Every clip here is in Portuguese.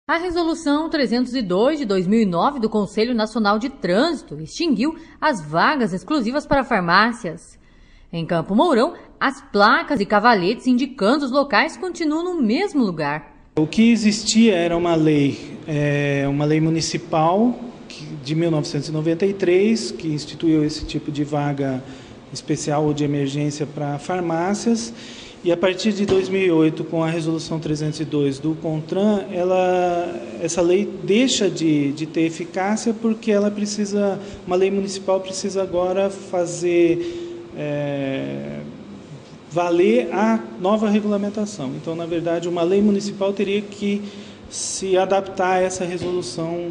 A Resolução 302 de 2009 do Conselho Nacional de Trânsito extinguiu as vagas exclusivas para farmácias. Em Campo Mourão, as placas e cavaletes indicando os locais continuam no mesmo lugar. O que existia era uma lei municipal de 1993, que instituiu esse tipo de vaga especial ou de emergência para farmácias. E a partir de 2008, com a Resolução 302 do CONTRAN, essa lei deixa de ter eficácia porque uma lei municipal precisa agora fazer valer a nova regulamentação. Então, na verdade, uma lei municipal teria que se adaptar a essa Resolução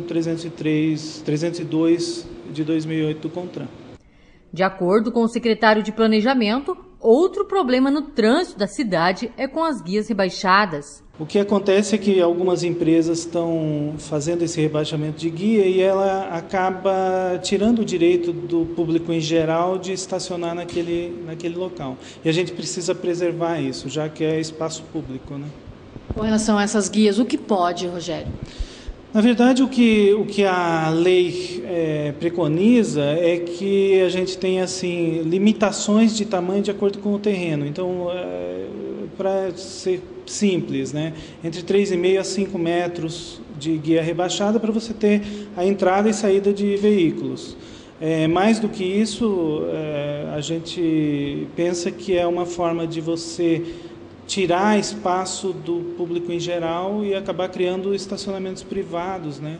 302 de 2008 do CONTRAN. De acordo com o secretário de Planejamento, outro problema no trânsito da cidade é com as guias rebaixadas. O que acontece é que algumas empresas estão fazendo esse rebaixamento de guia e ela acaba tirando o direito do público em geral de estacionar naquele local. E a gente precisa preservar isso, já que é espaço público, né? Com relação a essas guias, o que pode, Rogério? Na verdade, o que a lei preconiza é que a gente tenha assim, limitações de tamanho de acordo com o terreno. Então, para ser simples, né? Entre 3,5 a 5 metros de guia rebaixada para você ter a entrada e saída de veículos. Mais do que isso, a gente pensa que é uma forma de você tirar espaço do público em geral e acabar criando estacionamentos privados, né?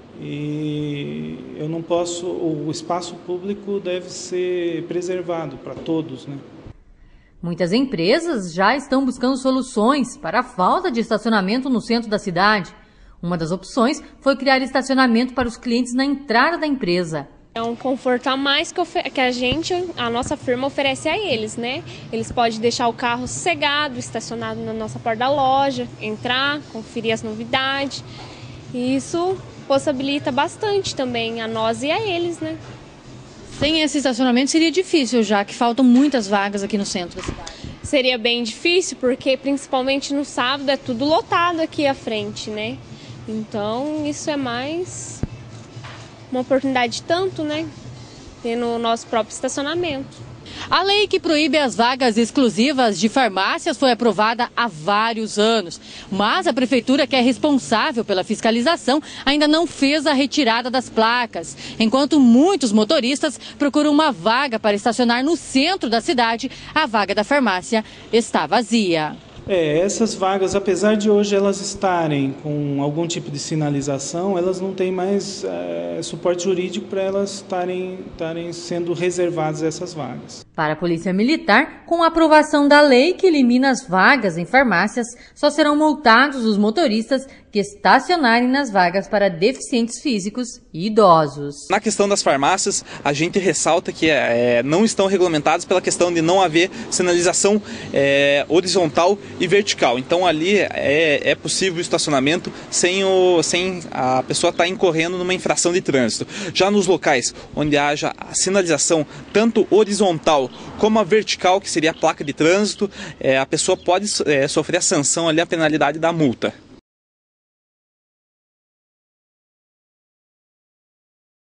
E o espaço público deve ser preservado para todos, né? Muitas empresas já estão buscando soluções para a falta de estacionamento no centro da cidade. Uma das opções foi criar estacionamento para os clientes na entrada da empresa. É um conforto a mais que a nossa firma oferece a eles, né? Eles podem deixar o carro sossegado, estacionado na nossa porta da loja, entrar, conferir as novidades. E isso possibilita bastante também a nós e a eles, né? Sem esse estacionamento seria difícil, já que faltam muitas vagas aqui no centro da cidade. Seria bem difícil, porque principalmente no sábado é tudo lotado aqui à frente, né? Então isso é mais uma oportunidade tanto, né, ter no nosso próprio estacionamento. A lei que proíbe as vagas exclusivas de farmácias foi aprovada há vários anos, mas a prefeitura, que é responsável pela fiscalização, ainda não fez a retirada das placas, enquanto muitos motoristas procuram uma vaga para estacionar no centro da cidade, a vaga da farmácia está vazia. Essas vagas, apesar de hoje elas estarem com algum tipo de sinalização, elas não têm mais suporte jurídico para elas estarem sendo reservadas essas vagas. Para a Polícia Militar, com a aprovação da lei que elimina as vagas em farmácias, só serão multados os motoristas que estacionarem nas vagas para deficientes físicos e idosos. Na questão das farmácias, a gente ressalta que não estão regulamentadas pela questão de não haver sinalização horizontal e vertical. Então ali é possível o estacionamento sem a pessoa estar incorrendo numa infração de trânsito. Já nos locais onde haja a sinalização tanto horizontal como a vertical, que seria a placa de trânsito, a pessoa pode sofrer a sanção ali, a penalidade da multa.